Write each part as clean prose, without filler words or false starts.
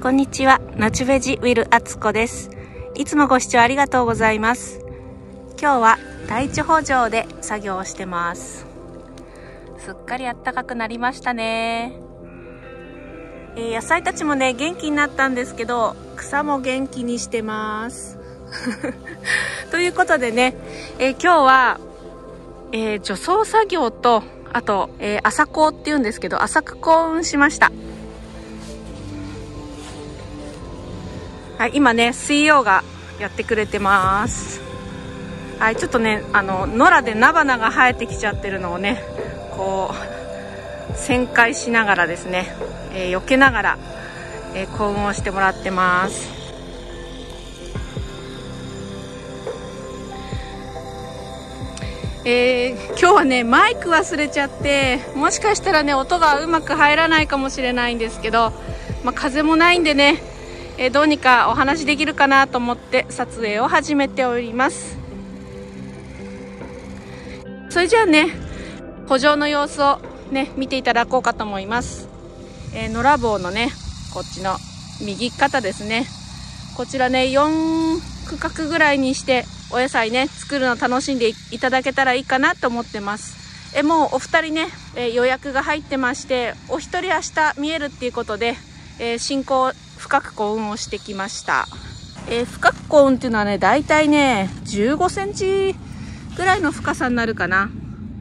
こんにちは、ナチュベジウィルアツコです。いつもご視聴ありがとうございます。今日は大地圃場で作業をしてます。すっかり暖かくなりましたね。野菜たちもね、元気になったんですけど、草も元気にしてます。ということでね、今日は、除草作業と、あと、朝耕っていうんですけど、浅く耕運しました。はい、今ね、水曜がやってくれてます。はい、ちょっとね、野良で菜花が生えてきちゃってるのをね、こう、旋回しながらですね、避けながら、耕運をしてもらってます。今日はね、マイク忘れちゃって、もしかしたらね、音がうまく入らないかもしれないんですけど、風もないんでね、どうにかお話できるかなと思って撮影を始めております。それじゃあね、圃場の様子をね、見ていただこうかと思います。野良坊のね、こっちの右肩ですね。こちらね、4区画ぐらいにしてお野菜ね、作るの楽しんでいただけたらいいかなと思ってます。もうお二人ね、予約が入ってまして、お一人明日見えるっていうことで、深く耕運をしてきました。深く耕運っていうのはね、だいたいね、15センチぐらいの深さになるかな。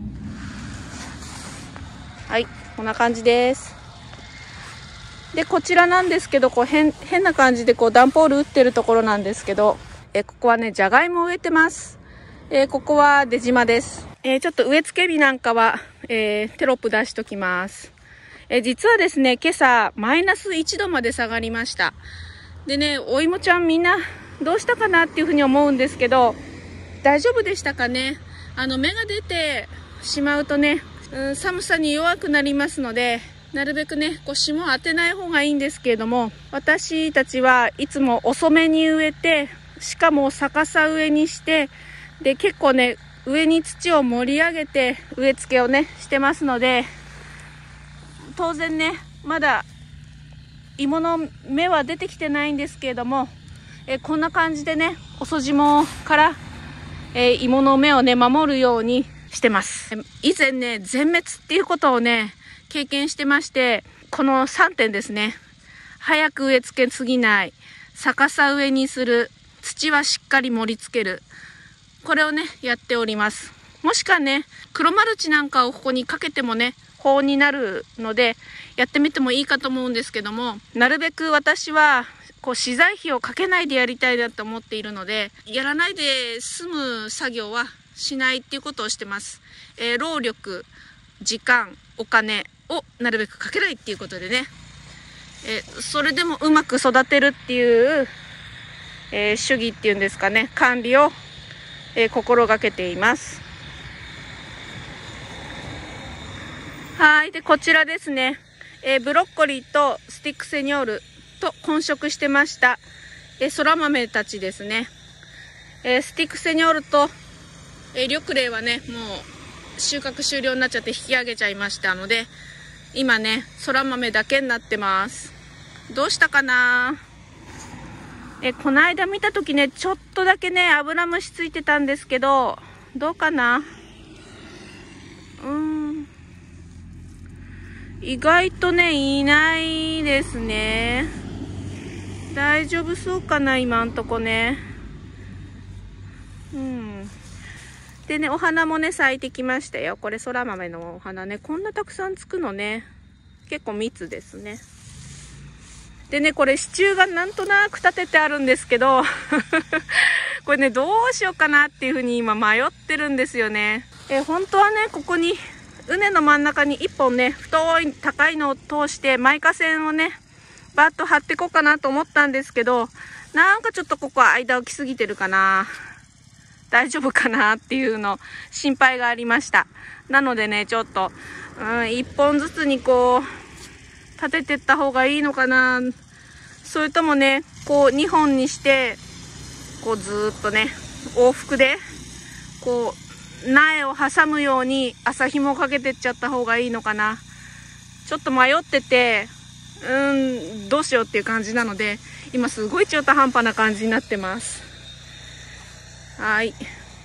はい、こんな感じです。で、こちらなんですけど、こう変な感じでこう段ボール打ってるところなんですけど、ここはね、じゃがいもを植えてます。ここは出島です。ちょっと植え付け日なんかは、テロップ出しときます。実はですね、今朝マイナス1度まで下がりました。でね、お芋ちゃんみんなどうしたかなっていうふうに思うんですけど、大丈夫でしたかね。芽が出てしまうとね、寒さに弱くなりますので、なるべくね、こう霜を当てない方がいいんですけれども、私たちはいつも遅めに植えて、しかも逆さ植えにして、で結構ね、上に土を盛り上げて植え付けをねしてますので、当然ね、まだ芋の芽は出てきてないんですけれども、こんな感じでね、遅霜から、芋の芽をね守るようにしてます。以前ね、全滅っていうことをね経験してまして、この3点ですね。早く植え付けすぎない、逆さ植えにする、土はしっかり盛り付ける、これをねやっております。もしくはね、黒マルチなんかをここにかけてもね、保温になるのでやってみてもいいかと思うんですけども、なるべく私はこう資材費をかけないでやりたいなと思っているので、やらないで済む作業はしないっていうことをしてます。労力、時間、お金をなるべくかけないっていうことでね、それでもうまく育てるっていう、主義っていうんですかね、管理を、心がけています。はい。で、こちらですね。ブロッコリーとスティックセニョールと混植してました。そら豆たちですね。スティックセニョールと、緑麗はね、もう収穫終了になっちゃって引き上げちゃいましたので、今ね、そら豆だけになってます。どうしたかな。この間見たときね、ちょっとだけね、アブラムシついてたんですけど、どうかな。意外とね、いないですね。大丈夫そうかな、今んとこね。でね、お花もね、咲いてきましたよ。これ、そら豆のお花ね、こんなたくさんつくのね。結構密ですね。でね、これ、支柱がなんとなく立ててあるんですけど、これね、どうしようかなっていうふうに今迷ってるんですよね。本当はね、ここに、畝の真ん中に一本ね、太い高いのを通してマイカ線をね、バッと張っていこうかなと思ったんですけど、なんかちょっとここは間置きすぎてるかな。大丈夫かなっていうの心配がありました。なのでね、ちょっと、一本ずつにこう、立ててった方がいいのかな。それともね、こう2本にして、こうずーっとね、往復で、こう、苗を挟むように麻紐をかけてっちゃった方がいいのかな。ちょっと迷ってて、 どうしようっていう感じなので、今すごい中途半端な感じになってます。はい。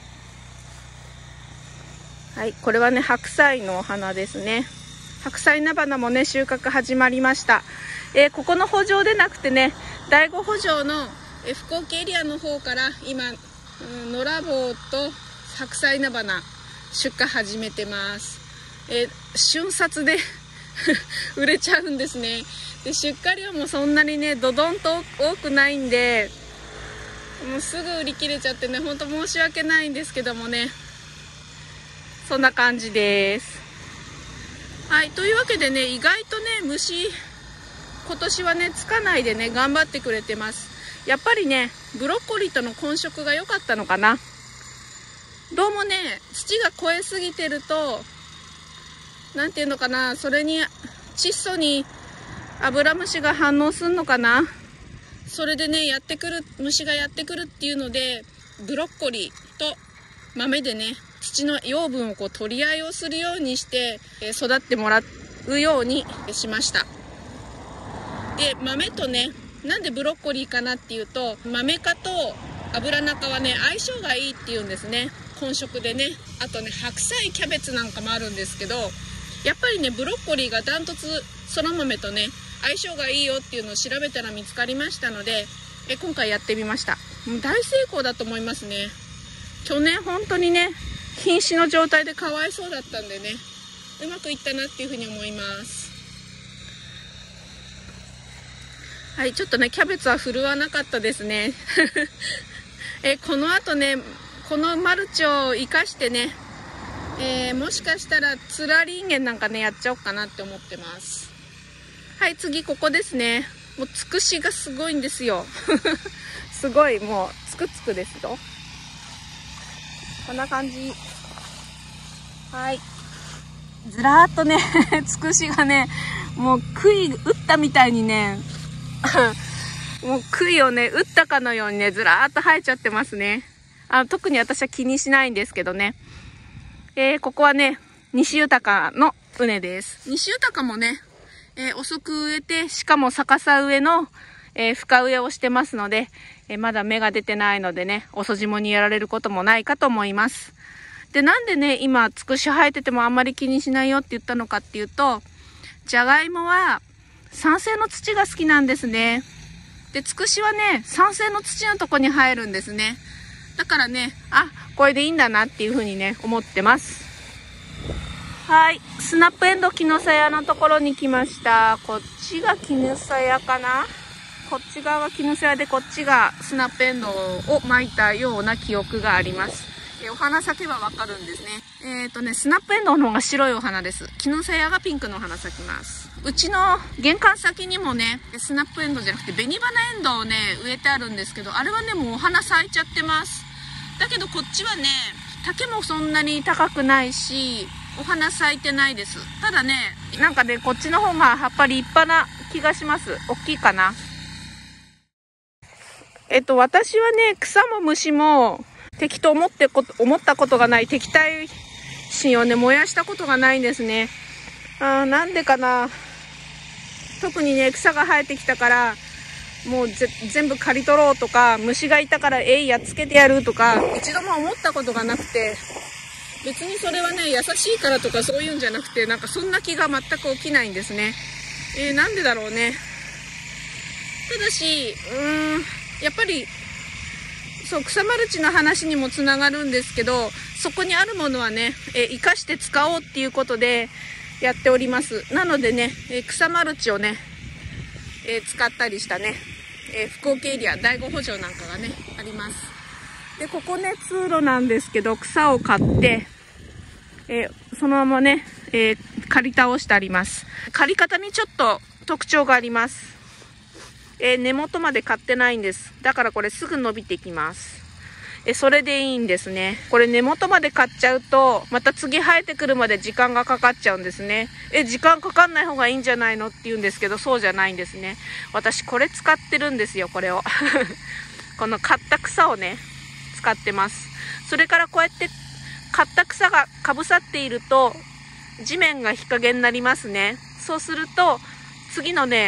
はい、これはね、白菜のお花ですね。白菜菜花もね、収穫始まりました。ここの圃場でなくてね、第5圃場の福岡エリアの方から今、野良棒と白菜菜花出荷始めてます。瞬殺で売れちゃうんですね。で、出荷量もそんなにね、ドドンと多くないんで、もうすぐ売り切れちゃってね、ほんと申し訳ないんですけどもね、そんな感じです。はい、というわけでね、意外とね、虫、今年はね、つかないでね、頑張ってくれてます。やっぱりね、ブロッコリーとの混色が良かったのかな。どうもね、土が肥えすぎてると、なんていうのかな、それに窒素にアブラムシが反応すんのかな。それでね、虫がやってくるっていうので、ブロッコリーと豆でね、土の養分を取り合いをするようにして育ってもらうようにしました。で、豆とね、なんでブロッコリーかなっていうと、豆科とアブラナ科はね、相性がいいっていうんですね。混色でね。あとね、白菜、キャベツなんかもあるんですけど、やっぱりね、ブロッコリーがダントツそら豆とね、相性がいいよっていうのを調べたら見つかりましたので、今回やってみました。もう大成功だと思いますね。去年本当にね、瀕死の状態でかわいそうだったんでね、うまくいったなっていうふうに思います。はい、ちょっとね、キャベツは振るわなかったですね。この後ね、このマルチを生かしてね、もしかしたらつらりんげんなんかね、やっちゃおうかなって思ってます。はい、次ここですね。もうつくしがすごいんですよ。すごい、もうつくつくですよ。こんな感じ。はい。ずらーっとね、つくしがね、もう杭打ったみたいにね、もう杭をね、打ったかのようにね、ずらーっと生えちゃってますね。特に私は気にしないんですけどね。ここはね、西豊の畝です。西豊もね、遅く植えて、しかも逆さ植えの、深植えをしてますので、まだ芽が出てないのでね、遅霜にやられることもないかと思います。で、なんでね、今、つくし生えててもあんまり気にしないよって言ったのかっていうと、じゃがいもは酸性の土が好きなんですね。で、つくしはね、酸性の土のとこに生えるんですね。だからね、これでいいんだなっていうふうにね、思ってます。はい。スナップエンドキヌサヤのところに来ました。こっちがキヌサヤかな？こっち側がキヌサヤで、こっちがスナップエンドを巻いたような記憶があります。お花咲けばわかるんですね。スナップエンドウの方が白いお花です。キヌサヤがピンクのお花咲きます。うちの玄関先にもね、スナップエンドウじゃなくて紅花エンドウをね、植えてあるんですけど、あれはね、もうお花咲いちゃってます。だけどこっちはね、丈もそんなに高くないし、お花咲いてないです。ただね、なんかね、こっちの方が葉っぱ立派な気がします。大きいかな。私はね、草も虫も敵と思ったことがない、敵対心をね、燃やしたことがないんですね。なんでかな。特にね、草が生えてきたから、もう全部刈り取ろうとか、虫がいたからやっつけてやるとか、一度も思ったことがなくて、別にそれはね、優しいからとかそういうんじゃなくて、なんかそんな気が全く起きないんですね。なんでだろうね。ただし、やっぱり、そう、草マルチの話にもつながるんですけど、そこにあるものはね、生かして使おうっていうことでやっております。なのでね、草マルチをね、使ったりしたね、福岡エリア、第5圃場なんかがね、あります。で、ここね、通路なんですけど、草を買って、そのままね、刈り倒してあります。刈り方にちょっと特徴があります。根元まで刈ってないんです。だからこれすぐ伸びてきます。それでいいんですね。これ根元まで刈っちゃうと、また次生えてくるまで時間がかかっちゃうんですね。時間かかんない方がいいんじゃないのって言うんですけど、そうじゃないんですね。私これ使ってるんですよ、これを。この刈った草をね、使ってます。それからこうやって刈った草がかぶさっていると、地面が日陰になりますね。そうすると、次のね、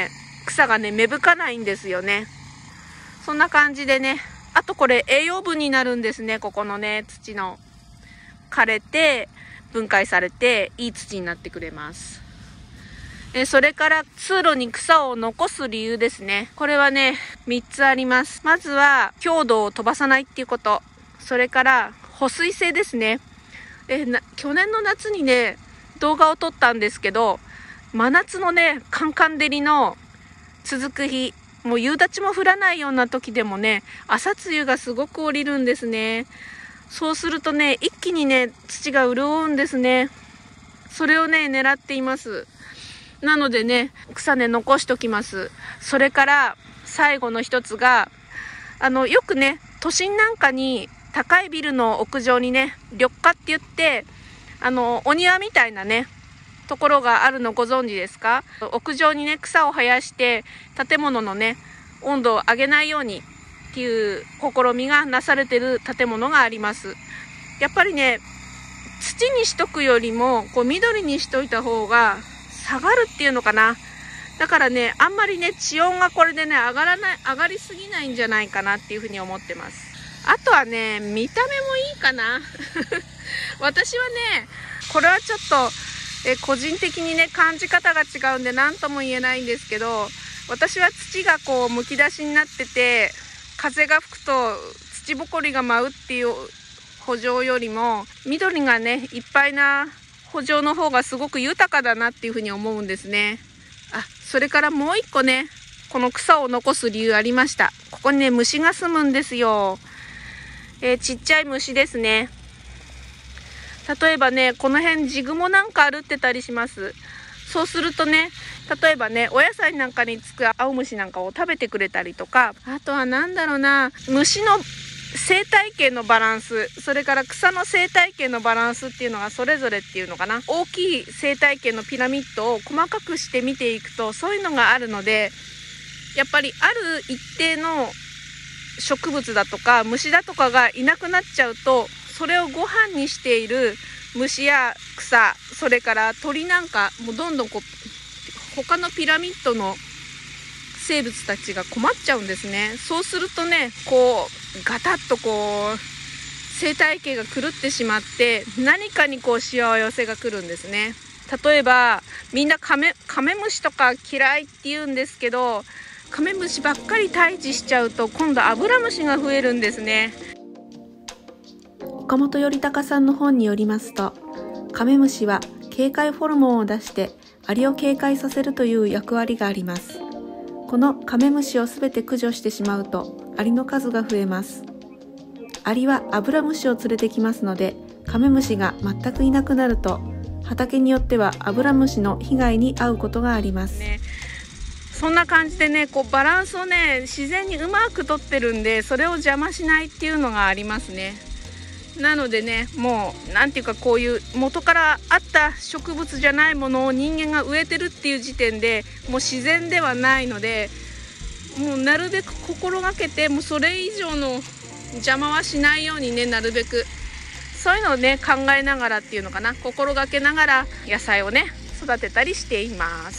草がね、芽吹かないんですよね。そんな感じでね、あとこれ栄養分になるんですね。ここのね、土の枯れて分解されていい土になってくれます。それから通路に草を残す理由ですね。これはね、3つあります。まずは強度を飛ばさないっていうこと。それから保水性ですね。去年の夏にね、動画を撮ったんですけど、真夏のね、カンカン照りの続く日、もう夕立も降らないような時でもね、朝露がすごく降りるんですね。そうするとね、一気にね、土が潤うんですね。それをね、狙っています。なのでね、草ね、残しときます。それから最後の一つが、よくね、都心なんかに高いビルの屋上にね、緑化って言って、お庭みたいなね、ところがあるのご存知ですか？屋上にね、草を生やして建物のね、温度を上げないようにっていう試みがなされている建物があります。やっぱりね、土にしとくよりもこう緑にしといた方が下がるっていうのかな。だからね、あんまりね、地温がこれでね、上がりすぎないんじゃないかなっていうふうに思ってます。あとはね、見た目もいいかな。私はね、これはちょっと、個人的にね、感じ方が違うんで何とも言えないんですけど、私は土がこうむき出しになってて、風が吹くと土ぼこりが舞うっていう圃場よりも、緑がね、いっぱいな圃場の方がすごく豊かだなっていうふうに思うんですね。それからもう一個ね、この草を残す理由ありました。ここにね、虫が住むんですよ。ちっちゃい虫ですね。例えばね、この辺ジグモなんか歩ってたりします。そうするとね、例えばね、お野菜なんかにつく青虫なんかを食べてくれたりとか、あとはなんだろうな、虫の生態系のバランス、それから草の生態系のバランスっていうのがそれぞれっていうのかな。大きい生態系のピラミッドを細かくして見ていくと、そういうのがあるので、やっぱりある一定の植物だとか虫だとかがいなくなっちゃうと、それをご飯にしている虫や草、それから鳥なんかもうどんどんこう他のピラミッドの生物たちが困っちゃうんですね。そうするとね、こうガタッとこう生態系が狂ってしまって、何かにこうしわ寄せが来るんですね。例えばみんなカメムシとか嫌いって言うんですけど、カメムシばっかり退治しちゃうと今度アブラムシが増えるんですね。 岡本頼隆さんの本によりますと、カメムシは警戒ホルモンを出してアリを警戒させるという役割があります。このカメムシをすべて駆除してしまうとアリの数が増えます。アリはアブラムシを連れてきますので、カメムシが全くいなくなると畑によってはアブラムシの被害に遭うことがあります。 そんな感じでね、こうバランスをね、自然にうまくとってるんで、それを邪魔しないっていうのがありますね。なのでね、もうなんていうか、こういう元からあった植物じゃないものを人間が植えてるっていう時点でもう自然ではないので、もうなるべく心がけて、もうそれ以上の邪魔はしないようにね、なるべくそういうのをね、考えながらっていうのかな、心がけながら野菜をね、育てたりしています。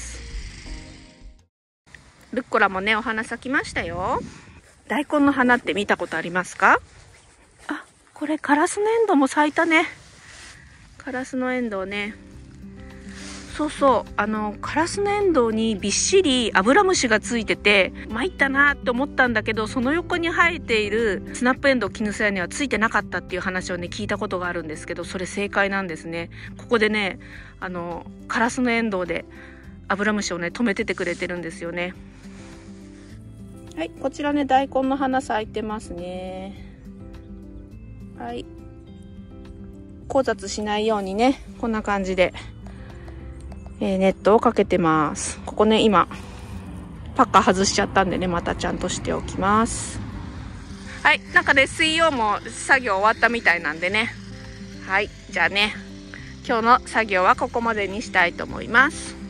ルッコラもね、お花咲きましたよ。大根の花って見たことありますか？これカラスのエンドウも咲いたね。カラスのエンドウね。そうそう、カラスのエンドウにびっしりアブラムシがついてて、参ったなって思ったんだけど、その横に生えているスナップエンドウキヌサヤにはついてなかったっていう話をね、聞いたことがあるんですけど、それ正解なんですね。ここでね、カラスのエンドウでアブラムシをね、止めててくれてるんですよね。はい、こちらね、大根の花咲いてますね。はい、交雑しないようにね、こんな感じで、ネットをかけてます。ここね、今パッカー外しちゃったんでね、またちゃんとしておきます。はい、なんかね、水曜も作業終わったみたいなんでね。はい、じゃあね、今日の作業はここまでにしたいと思います。